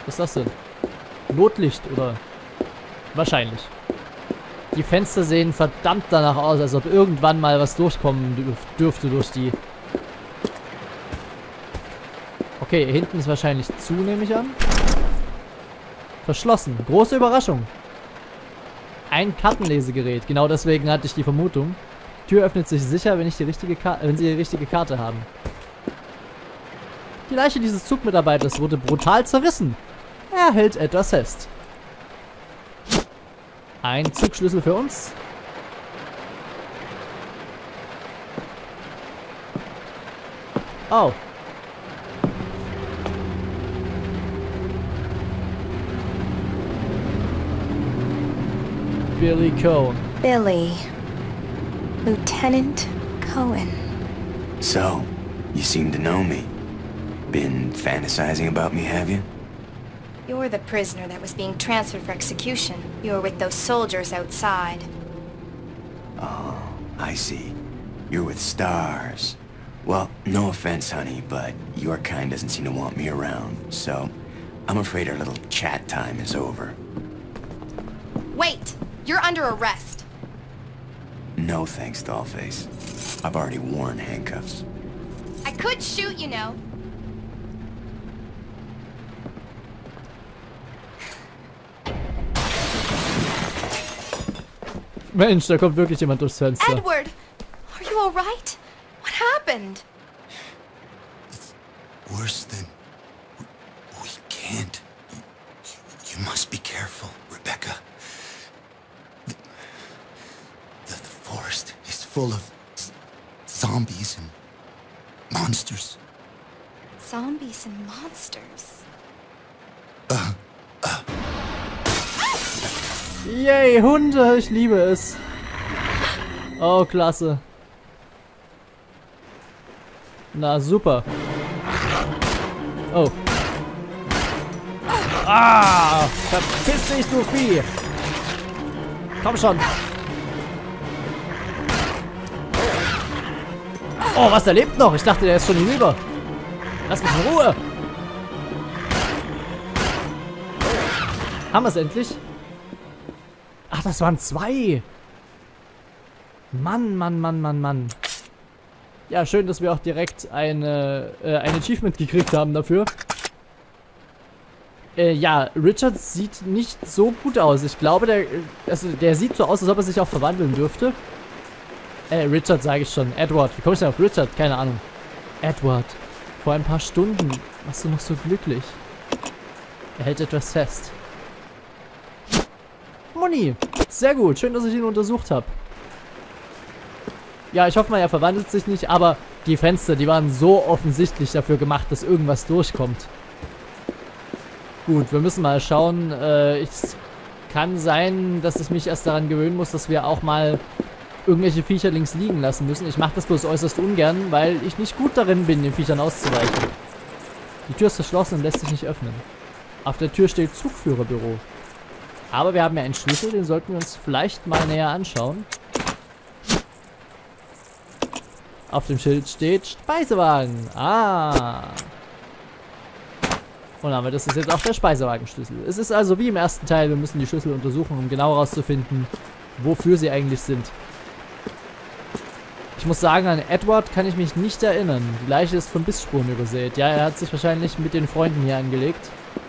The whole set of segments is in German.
Was ist das denn? Notlicht, oder? Wahrscheinlich. Die Fenster sehen verdammt danach aus, als ob irgendwann mal was durchkommen dürfte durch die. Okay, hier hinten ist wahrscheinlich zu, nehme ich an. Verschlossen. Große Überraschung. Ein Kartenlesegerät. Genau deswegen hatte ich die Vermutung. Die Tür öffnet sich sicher, wenn sie die richtige Karte haben. Die Leiche dieses Zugmitarbeiters wurde brutal zerrissen. Er hält etwas fest. Ein Zugschlüssel für uns. Oh. Billy Cohen. Billy. Lieutenant Cohen. So, you seem to know me. Been fantasizing about me, have you? You're the prisoner that was being transferred for execution. You were with those soldiers outside. Oh, I see. You're with stars. Well, no offense, honey, but your kind doesn't seem to want me around, so I'm afraid our little chat time is over. Wait! You're under arrest. No thanks, Dollface. I've already worn handcuffs. I could shoot, you know. Mensch, da kommt wirklich jemand durchs Fenster. Edward! Are you alright? What happened? It's worse than... We can't. You must be careful, Rebecca. The forest is full of zombies and monsters. Zombies and monsters. Yay, Hunde, ich liebe es. Oh, klasse. Na, super. Oh. Ah, verpiss dich, du Vieh. Komm schon. Oh, was, der lebt noch? Ich dachte, der ist schon hinüber. Lass mich in Ruhe. Haben wir es endlich? Ach, das waren 2. Mann, Mann, Mann, Mann, Mann. Ja, schön, dass wir auch direkt ein Achievement gekriegt haben dafür. Ja, Richard sieht nicht so gut aus. Ich glaube, der sieht so aus, als ob er sich auch verwandeln dürfte. Richard sage ich schon. Edward. Wie komme ich denn auf Richard? Keine Ahnung. Edward. Vor ein paar Stunden warst du noch so glücklich. Er hält etwas fest. Moni. Sehr gut. Schön, dass ich ihn untersucht habe. Ja, ich hoffe mal, er verwandelt sich nicht, aber die Fenster, die waren so offensichtlich dafür gemacht, dass irgendwas durchkommt. Gut, wir müssen mal schauen. Es kann sein, dass ich mich erst daran gewöhnen muss, dass wir auch mal irgendwelche Viecher links liegen lassen müssen. Ich mache das bloß äußerst ungern, weil ich nicht gut darin bin, den Viechern auszuweichen. Die Tür ist verschlossen und lässt sich nicht öffnen. Auf der Tür steht Zugführerbüro. Aber wir haben ja einen Schlüssel, den sollten wir uns vielleicht mal näher anschauen. Auf dem Schild steht Speisewagen. Ah. Und aber das ist jetzt auch der Speisewagenschlüssel. Es ist also wie im ersten Teil, wir müssen die Schlüssel untersuchen, um genau herauszufinden, wofür sie eigentlich sind. Ich muss sagen, an Edward kann ich mich nicht erinnern. Die Leiche ist von Bissspuren übersät. Ja, er hat sich wahrscheinlich mit den Freunden hier angelegt.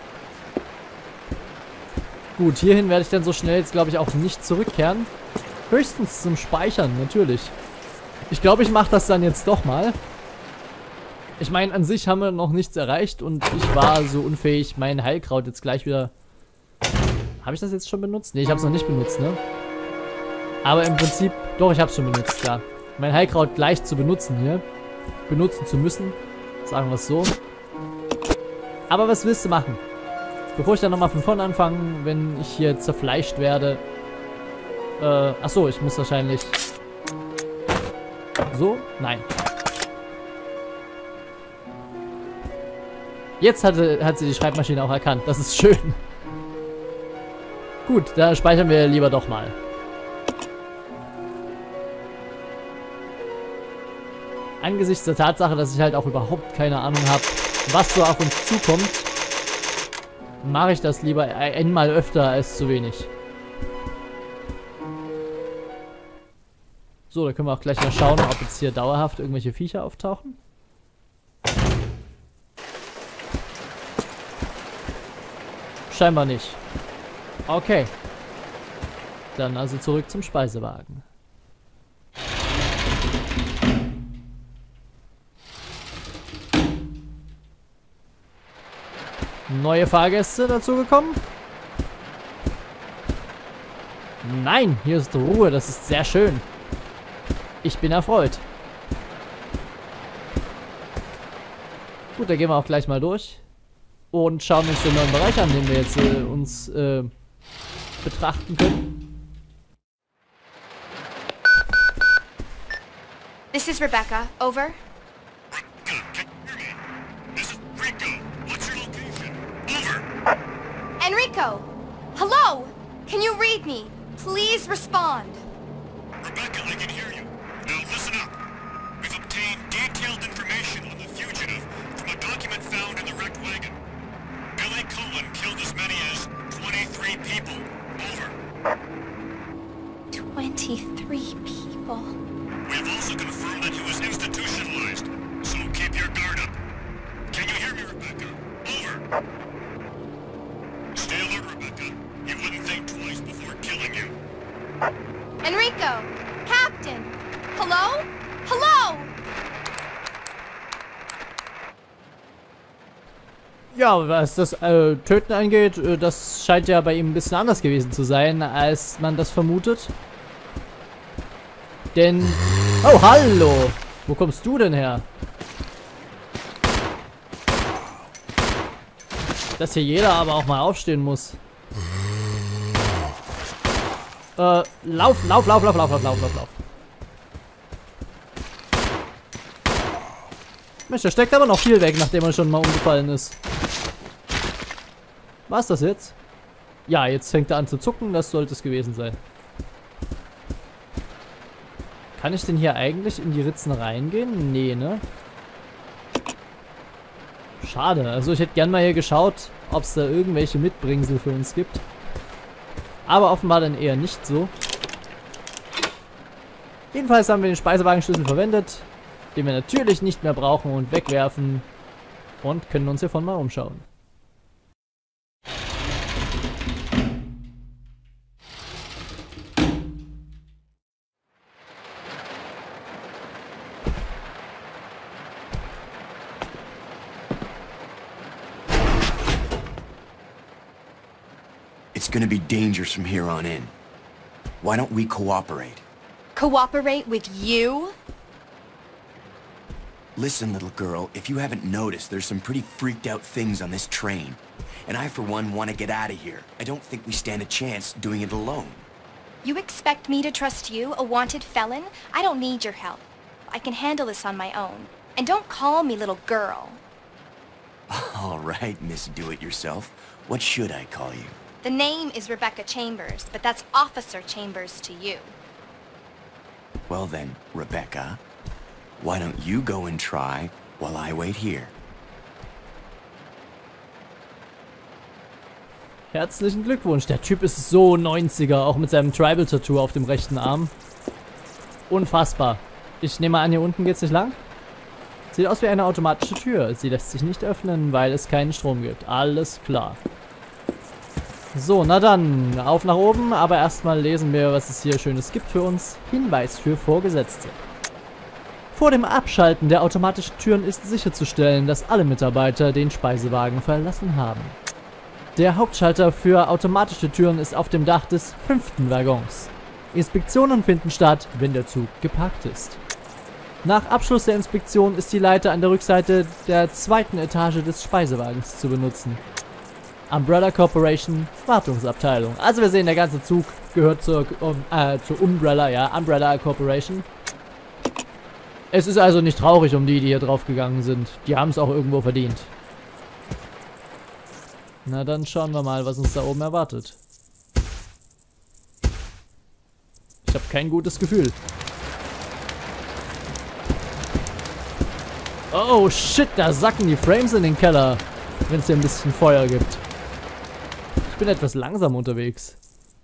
Gut, hierhin werde ich dann so schnell jetzt, glaube ich, auch nicht zurückkehren. Höchstens zum Speichern, natürlich. Ich glaube, ich mache das dann jetzt doch mal. Ich meine, an sich haben wir noch nichts erreicht und ich war so unfähig, mein Heilkraut jetzt gleich wieder... Habe ich das jetzt schon benutzt? Ne, ich habe es noch nicht benutzt, ne? Aber im Prinzip... Doch, ich habe es schon benutzt, klar. Mein Heilkraut gleich zu benutzen hier. Benutzen zu müssen. Sagen wir es so. Aber was willst du machen? Bevor ich dann nochmal von vorne anfange, wenn ich hier zerfleischt werde... achso, ich muss wahrscheinlich... So? Nein. Jetzt hat sie die Schreibmaschine auch erkannt. Das ist schön. Gut, da speichern wir lieber doch mal. Angesichts der Tatsache, dass ich halt auch überhaupt keine Ahnung habe, was so auf uns zukommt, mache ich das lieber einmal öfter als zu wenig. So, da können wir auch gleich mal schauen, ob jetzt hier dauerhaft irgendwelche Viecher auftauchen. Scheinbar nicht. Okay. Dann also zurück zum Speisewagen. Neue Fahrgäste dazugekommen? Nein, hier ist Ruhe, das ist sehr schön. Ich bin erfreut. Gut, dann gehen wir auch gleich mal durch. Und schauen uns den neuen Bereich an, den wir jetzt uns betrachten können. This is Rebecca. Over. Enrico! Hello! Can you read me? Please respond. Rebecca, I can hear you. Now listen up. We've obtained detailed information on the fugitive from a document found in the wrecked wagon. Billy Cullen killed as many as 23 people. Over. 23 people. We have also confirmed that he was institutionalized, so keep your guard up. Can you hear me, Rebecca? Over. Stay alert, Rebecca. He wouldn't think twice before killing you. Enrico! Captain! Hello? Hello! Ja, was das Töten angeht, das scheint ja bei ihm ein bisschen anders gewesen zu sein, als man das vermutet. Denn... Oh, hallo! Wo kommst du denn her? Dass hier jeder aber auch mal aufstehen muss. Lauf. Mensch, da steckt aber noch viel weg, nachdem er schon mal umgefallen ist. War's das jetzt? Ja, jetzt fängt er an zu zucken, das sollte es gewesen sein. Kann ich denn hier eigentlich in die Ritzen reingehen? Nee, ne? Schade, also ich hätte gern mal hier geschaut, ob es da irgendwelche Mitbringsel für uns gibt. Aber offenbar dann eher nicht so. Jedenfalls haben wir den Speisewagenschlüssel verwendet, den wir natürlich nicht mehr brauchen und wegwerfen. Und können uns hiervon mal umschauen. It's gonna be dangerous from here on in. Why don't we cooperate? Cooperate with you? Listen, little girl, if you haven't noticed, there's some pretty freaked out things on this train. And I, for one, want to get out of here. I don't think we stand a chance doing it alone. You expect me to trust you, a wanted felon? I don't need your help. I can handle this on my own. And don't call me little girl. All right, Miss Do-It-Yourself. What should I call you? The name is Rebecca Chambers, but that's Officer Chambers to you. Well then, Rebecca, why don't you go and try while I wait here? Herzlichen Glückwunsch, der Typ ist so 90er, auch mit seinem Tribal-Tattoo auf dem rechten Arm. Unfassbar. Ich nehme an, hier unten geht's nicht lang? Sieht aus wie eine automatische Tür. Sie lässt sich nicht öffnen, weil es keinen Strom gibt. Alles klar. So, na dann, auf nach oben, aber erstmal lesen wir, was es hier Schönes gibt für uns. Hinweis für Vorgesetzte. Vor dem Abschalten der automatischen Türen ist sicherzustellen, dass alle Mitarbeiter den Speisewagen verlassen haben. Der Hauptschalter für automatische Türen ist auf dem Dach des 5. Waggons. Inspektionen finden statt, wenn der Zug geparkt ist. Nach Abschluss der Inspektion ist die Leiter an der Rückseite der 2. Etage des Speisewagens zu benutzen. Umbrella Corporation, Wartungsabteilung. Also wir sehen, der ganze Zug gehört zur Umbrella, ja, Umbrella Corporation. Es ist also nicht traurig um die hier drauf gegangen sind. Die haben es auch irgendwo verdient. Na dann schauen wir mal, was uns da oben erwartet. Ich habe kein gutes Gefühl. Oh shit, da sacken die Frames in den Keller, wenn es hier ein bisschen Feuer gibt. Ich bin etwas langsam unterwegs.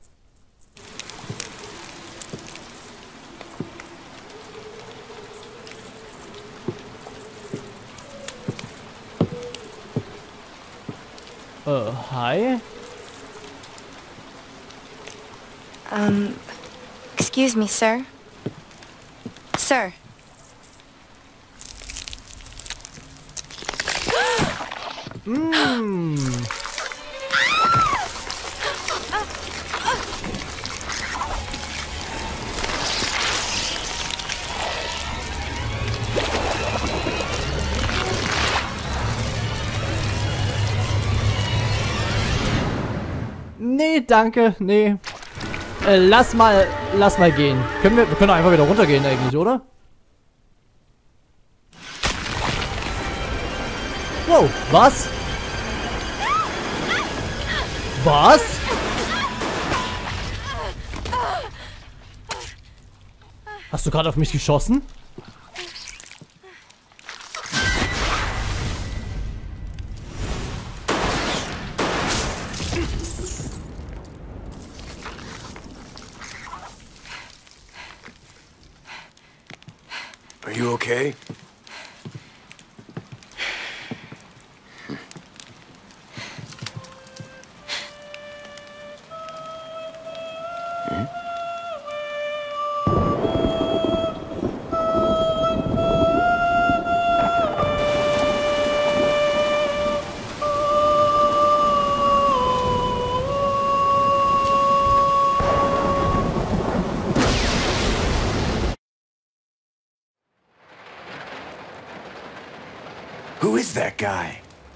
Hi? Excuse me, sir. Sir. Nee, danke, nee. Lass mal gehen. Wir können doch einfach wieder runtergehen eigentlich, oder? Wow, was? Was? Hast du gerade auf mich geschossen? Are you okay? Who is that guy?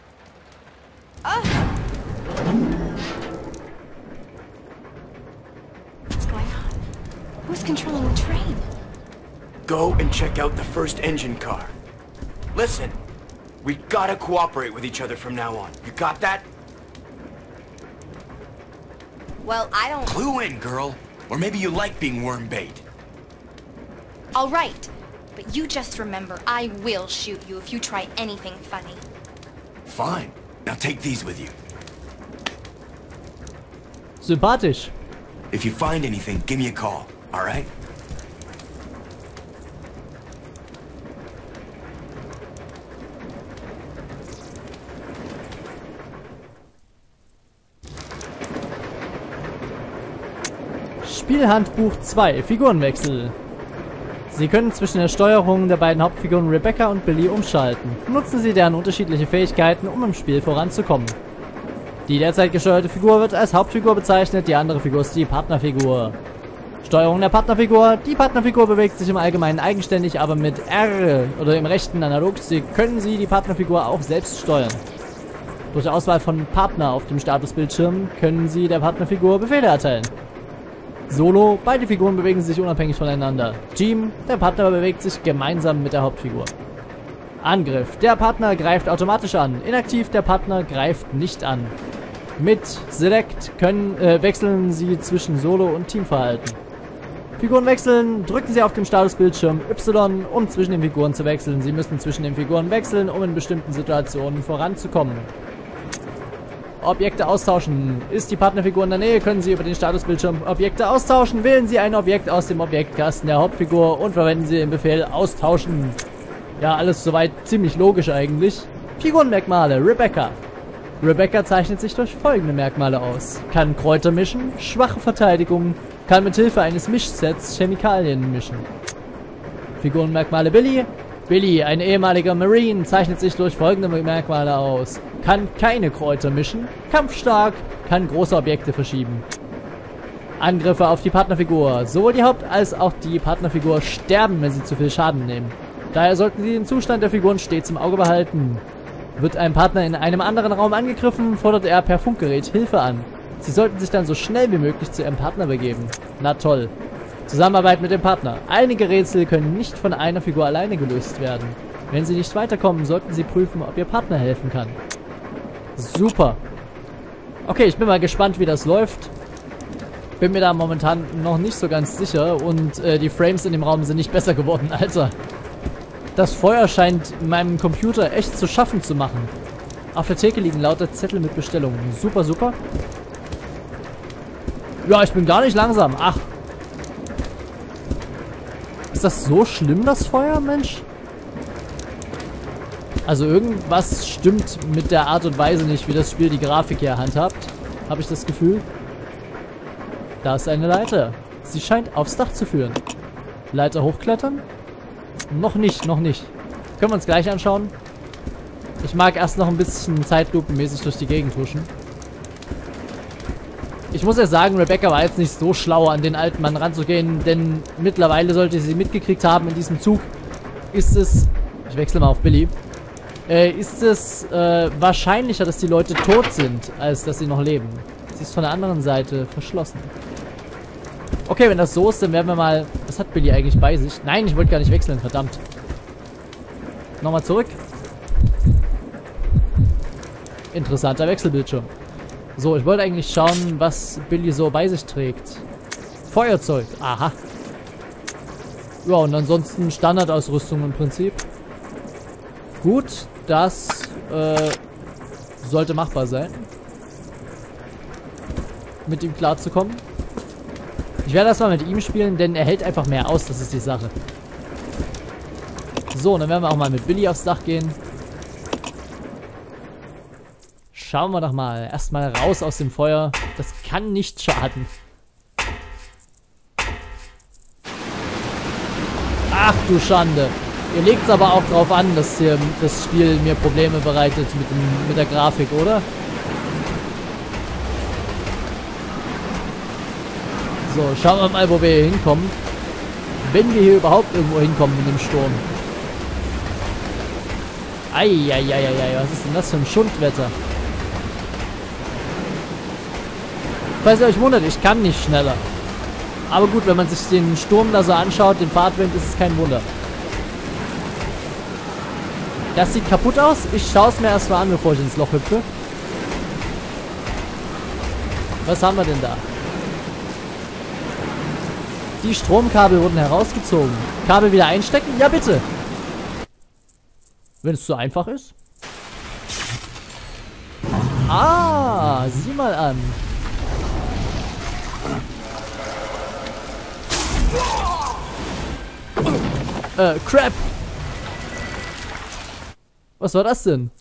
What's going on? Who's controlling the train? Go and check out the first engine car. Listen, we gotta cooperate with each other from now on. You got that? Well, I don't... Clue in, girl. Or maybe you like being worm bait. All right. But you just remember, I will shoot you if you try anything funny. Fine. Now take these with you. Sympathisch. If you find anything, give me a call. All right? Spielhandbuch 2. Figurenwechsel. Sie können zwischen der Steuerung der beiden Hauptfiguren Rebecca und Billy umschalten. Nutzen Sie deren unterschiedliche Fähigkeiten, um im Spiel voranzukommen. Die derzeit gesteuerte Figur wird als Hauptfigur bezeichnet, die andere Figur ist die Partnerfigur. Steuerung der Partnerfigur. Die Partnerfigur bewegt sich im Allgemeinen eigenständig, aber mit R oder im rechten Analogstick können Sie die Partnerfigur auch selbst steuern. Durch Auswahl von Partner auf dem Statusbildschirm können Sie der Partnerfigur Befehle erteilen. Solo, beide Figuren bewegen sich unabhängig voneinander. Team, der Partner bewegt sich gemeinsam mit der Hauptfigur. Angriff, der Partner greift automatisch an. Inaktiv, der Partner greift nicht an. Mit Select wechseln Sie zwischen Solo- und Teamverhalten. Figuren wechseln, drücken Sie auf dem Statusbildschirm Y, um zwischen den Figuren zu wechseln. Sie müssen zwischen den Figuren wechseln, um in bestimmten Situationen voranzukommen. Objekte austauschen. Ist die Partnerfigur in der Nähe, können Sie über den Statusbildschirm Objekte austauschen. Wählen Sie ein Objekt aus dem Objektkasten der Hauptfigur und verwenden Sie den Befehl austauschen. Ja, alles soweit ziemlich logisch eigentlich. Figurenmerkmale. Rebecca. Rebecca zeichnet sich durch folgende Merkmale aus. Kann Kräuter mischen, schwache Verteidigung, kann mit Hilfe eines Mischsets Chemikalien mischen. Figurenmerkmale Billy. Billy, ein ehemaliger Marine, zeichnet sich durch folgende Merkmale aus. Kann keine Kräuter mischen, kampfstark, kann große Objekte verschieben. Angriffe auf die Partnerfigur. Sowohl die Haupt- als auch die Partnerfigur sterben, wenn sie zu viel Schaden nehmen. Daher sollten Sie den Zustand der Figuren stets im Auge behalten. Wird ein Partner in einem anderen Raum angegriffen, fordert er per Funkgerät Hilfe an. Sie sollten sich dann so schnell wie möglich zu Ihrem Partner begeben. Na toll. Zusammenarbeit mit dem Partner. Einige Rätsel können nicht von einer Figur alleine gelöst werden. Wenn Sie nicht weiterkommen, sollten Sie prüfen, ob Ihr Partner helfen kann. Super. Okay, ich bin mal gespannt, wie das läuft. Bin mir da momentan noch nicht so ganz sicher und die Frames in dem Raum sind nicht besser geworden, Alter. Das Feuer scheint meinem Computer echt zu schaffen zu machen. Auf der Theke liegen lauter Zettel mit Bestellungen. Super, super. Ja, ich bin gar nicht langsam. Ach. Ist das so schlimm, das Feuer, Mensch? Also irgendwas stimmt mit der Art und Weise nicht, wie das Spiel die Grafik hier handhabt. Habe ich das Gefühl. Da ist eine Leiter. Sie scheint aufs Dach zu führen. Leiter hochklettern? Noch nicht, noch nicht. Können wir uns gleich anschauen. Ich mag erst noch ein bisschen zeitlupenmäßig durch die Gegend huschen. Ich muss ja sagen, Rebecca war jetzt nicht so schlau, an den alten Mann ranzugehen, denn mittlerweile sollte sie mitgekriegt haben, in diesem Zug ist es... Ich wechsle mal auf Billy. Ist es wahrscheinlicher, dass die Leute tot sind, als dass sie noch leben. Sie ist von der anderen Seite verschlossen. Okay, wenn das so ist, dann werden wir mal... Was hat Billy eigentlich bei sich? Nein, ich wollte gar nicht wechseln, verdammt. Nochmal zurück. Interessanter Wechselbildschirm. So, ich wollte eigentlich schauen, was Billy so bei sich trägt. Feuerzeug. Aha. Ja, und ansonsten Standardausrüstung im Prinzip. Gut, das sollte machbar sein. Mit ihm klarzukommen. Ich werde erstmal mit ihm spielen, denn er hält einfach mehr aus, das ist die Sache. So, und dann werden wir auch mal mit Billy aufs Dach gehen. Schauen wir doch mal. Erstmal raus aus dem Feuer. Das kann nicht schaden. Ach du Schande. Ihr legt es aber auch drauf an, dass hier das Spiel mir Probleme bereitet mit der Grafik, oder? So, schauen wir mal, wo wir hier hinkommen. Wenn wir hier überhaupt irgendwo hinkommen in dem Sturm. Eieieiei, was ist denn das für ein Schundwetter? Falls ihr euch wundert, ich kann nicht schneller. Aber gut, wenn man sich den Sturm da so anschaut, den Fahrtwind, ist es kein Wunder. Das sieht kaputt aus. Ich schaue es mir erstmal an, bevor ich ins Loch hüpfe. Was haben wir denn da? Die Stromkabel wurden herausgezogen. Kabel wieder einstecken? Ja, bitte. Wenn es so einfach ist. Ah, sieh mal an. Crap. Was war das denn?